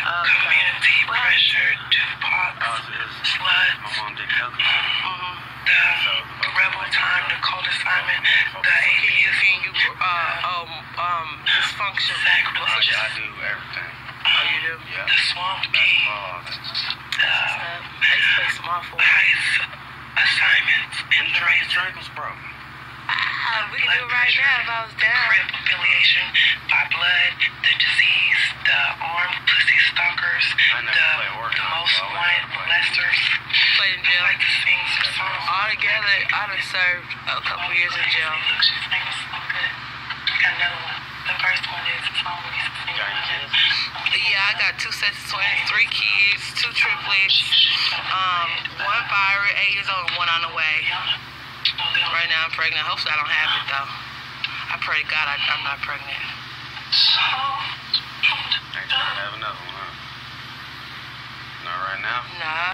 Community pressure, Tupac, Slut, the Rebel Time, the Cold Assignment, the atheism, dysfunction. I do everything. Oh, you do? Yeah. The Swamp King. They play some awful. Assignments in the race. Dragons, bro. We can do it right now if I was down. Crip affiliation by blood, the disease, the armed pussy stalkers, the most wanted molesters. Played in jail. I like to sing some songs. Altogether, I done served a couple years in jail. Look, she's singing so good. Got another one. The first one is a song we used to sing. Yeah, I got 2 sets of twins, 3 kids, 2 triplets, 1 virate, 8 years old, and 1 on the way. Right now I'm pregnant. Hopefully I don't have it though. I pray to God I'm not pregnant. Ain't trying to have another one, huh? Not right now? Nah.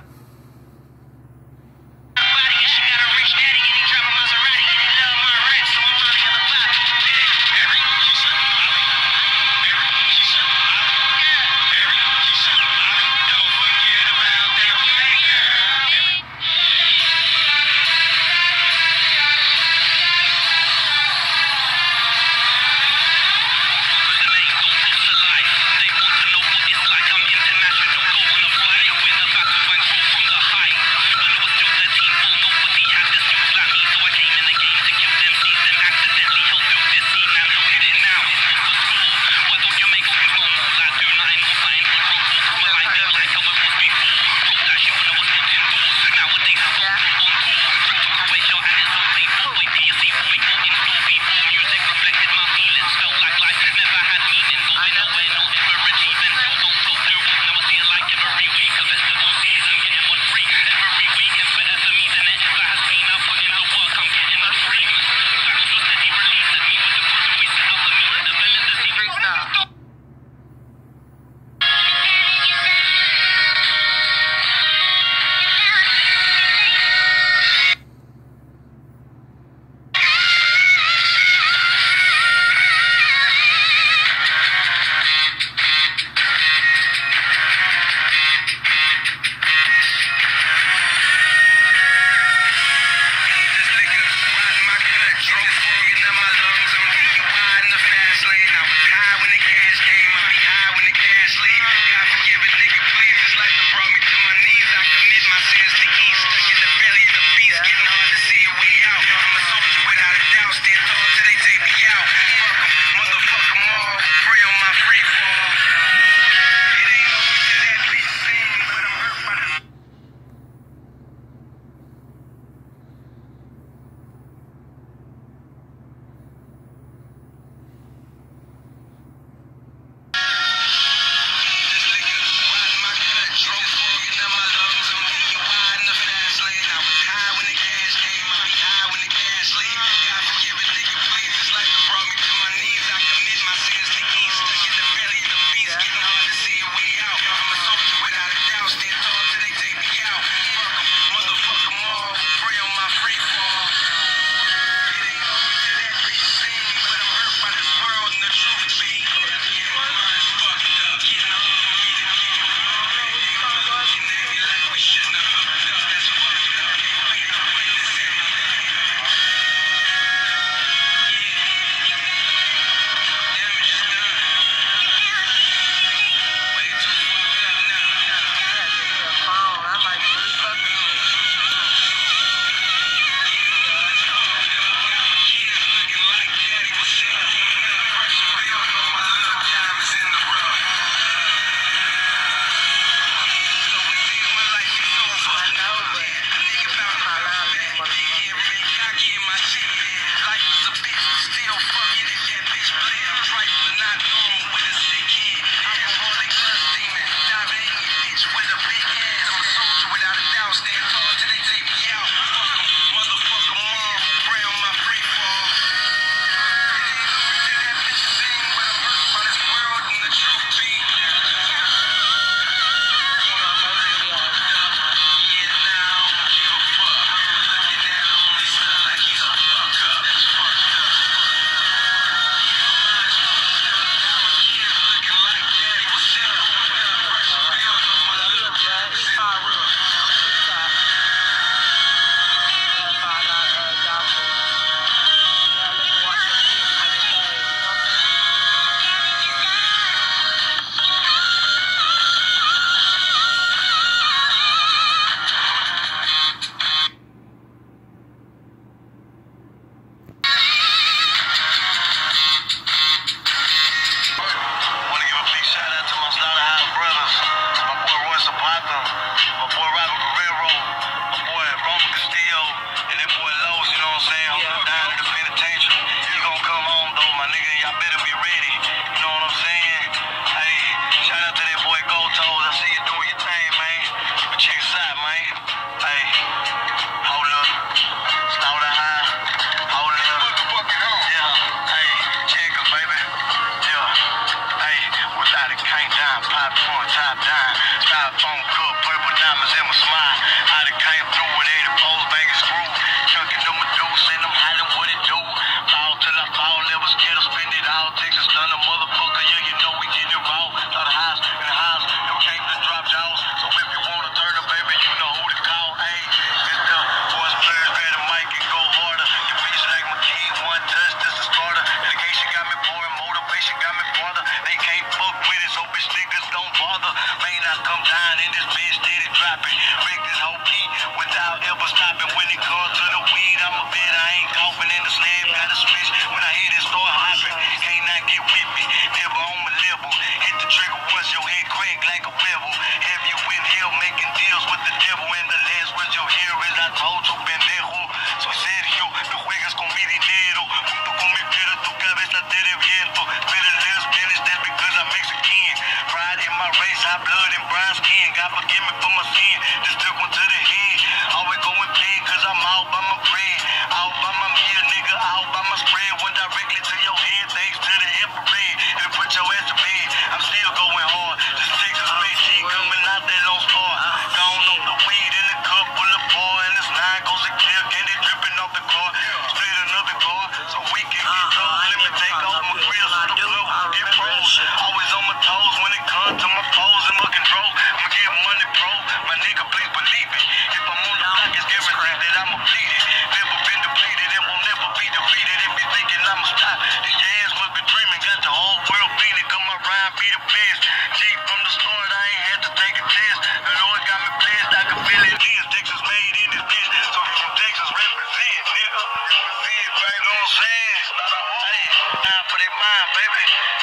father may not come down in this bitch steady dropping. Wreck this whole beat without ever stopping. When it comes to the weed, I'm a bet I ain't coughing in the slab. Got a switch when I hit it, start hopping. Can't not get with me, never on my level. Hit the trigger once, your head crack like a rebel. Have you in here making deals with the devil? And the last words you'll hear is I told you, pendejo. Soy Sergio, no juegas con mi dinero. Junto con mi piedra, tu cabeza te reviento. Better less Spanish, that's because I'm Mexican. Pride in my race, high blood and brown skin. God forgive me for my sin, just took one to the head. Always going big, cause I'm out by my bread. Out by my meal, nigga, out by my spread. One directly to your head, thanks to the infrared. And put your ass to bed, I'm still going hard. This Texas Bay G coming out that long star. Gone off the weed in the cup full of bar. And this 9 goes a clear, candy dripping off the car. Split another car, so we can get close. Let me take off my grill so the blood won't get froze. Always on my toes when it comes to my foes and my control. I'ma get money, bro. My nigga, please believe it. If I'm on the block, it's guaranteed that I'ma bleed it. Never been depleted and will never be defeated. If you're thinking I'ma stop, then your ass must be dreaming. Got the whole world beating, come my rhyme be the best. G from the start, I ain't had to take a test. The Lord got me blessed, I can feel it is. Texas made in this bitch, so if you from Texas, represent, nigga. Represent, baby, know what I'm saying? Hey, time for their mind, baby.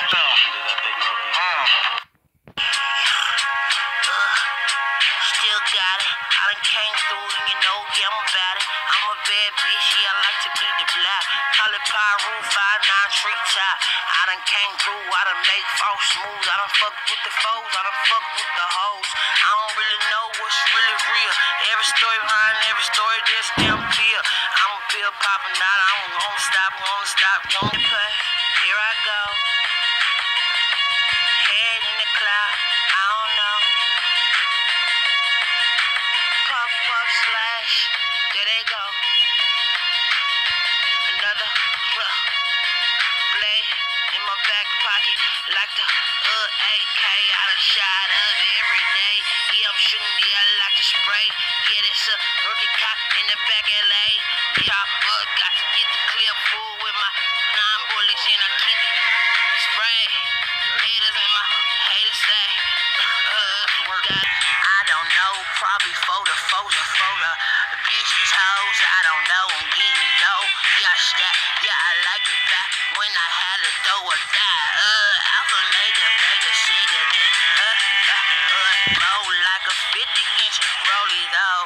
Still got it. I done came through and you know, yeah, I'm about it. I'm a bad bitch, yeah, I like to be the black. Call it Pyro, 5'9" tree top. I done came through, I done make false moves. I done fuck with the foes, I done fuck with the hoes. I don't really know what's really real. Every story behind every story, there's a damn pill. I'm a pill popping out, I won't stop, won't play. Here I go. Head in the cloud, I don't know. Puff, puff, slash, there they go. Another blade in my back pocket, like the AK. I done shot up every day. Yeah, I'm shooting, yeah, I like to spray. Yeah, that's a rookie cop in the back LA. Chopper, got to get the clip full with my 9 bullets and I keep it spray. Haters and my haters say, I don't know, probably photo. The bitch toes, I don't know, I'm getting dough. Yeah, stack, yeah, I like it back when I had to throw a die. Alpha made a beggar, said that, roll like a 50-inch rollie though.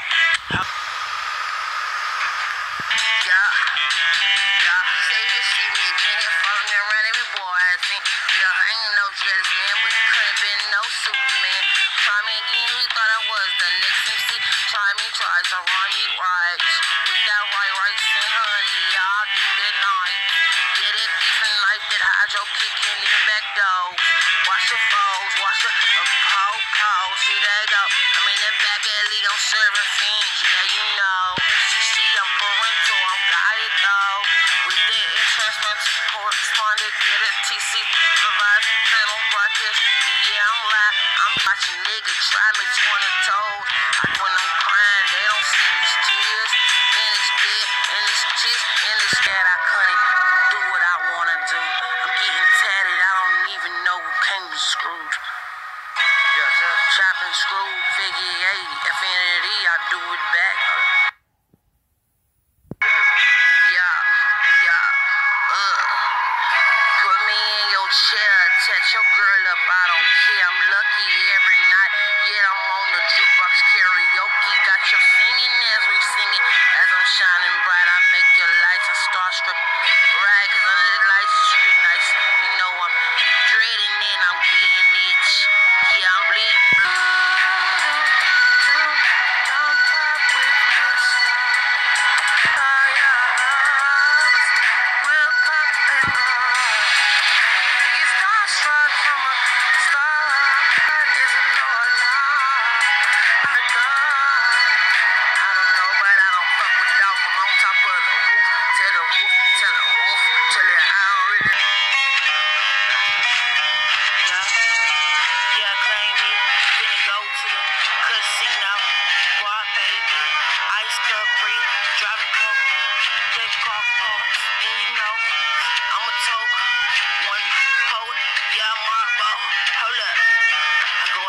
Yeah, stay here, see me again, here following me around every boy I think. Yeah, I ain't no jealous man, but you couldn't been no Superman. Try me again, he thought I was the next MC. Try me twice, I run me right. With that white rice and honey, y'all do the night. Get it beef and life, that hydro kicking in back door. Watch the foes, watch the po-po, see they go. I'm in the back alley, I'm serving fiends, yeah, you know. FCC, I'm pouring to, I'm got it though. With the enhancement, corresponded, get it TC, provide, film, broadcast, yeah, I'm live. I'm watching niggas try me 20 toes. Like when I'm crying, they don't see these tears. Then it's dead, and it's cheese, and it's scared I couldn't do what I wanna do. I'm getting tatted, I don't even know who came to screwed. Chopping screwed, figure 80, Infinity, I do it back. Put me in your chair, touch your girl up, I don't care. I'm lucky every night, yet I'm on the jukebox karaoke. Got your singing as we singing, as I'm shining bright. I make your lights and starstruck right, cause under the lights, street nights, you know I'm dreading it, I'm getting it. Yeah, I'm bleeding blue. Don't pop with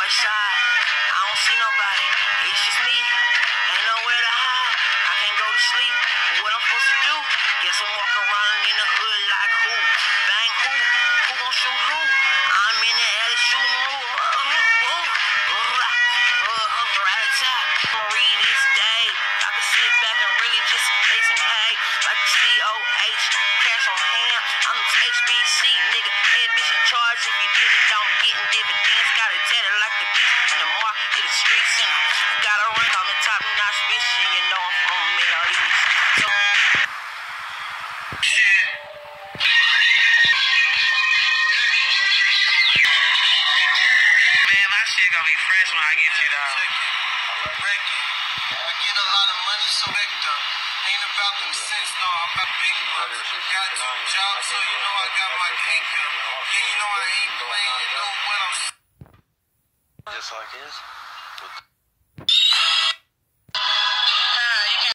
outside, I don't see nobody. It's just me. Ain't nowhere to hide. I can't go to sleep. What I'm supposed to do? Guess I'm walking around in the hood like who? Bang who? Who gon' shoot who? I'm in the alley shooting who? Read this day. I can sit back and really just lay some hay. Like the COH, cash on hand. I'm the HBC, nigga. Head bitch in charge. If you didn't know I'm getting dividends. Got it tatted like the beast in the market, the streets. And I got a rank on the top notch, bitch. And you know I'm from the Middle East. So man, my shit gonna be fresh when I get you though. I get a lot of money, so ain't about them cents, no, I'm about big bucks. Got 2 jobs, so you know I got my income. Yeah, you know I ain't playing, you know what I'm saying. Just like his.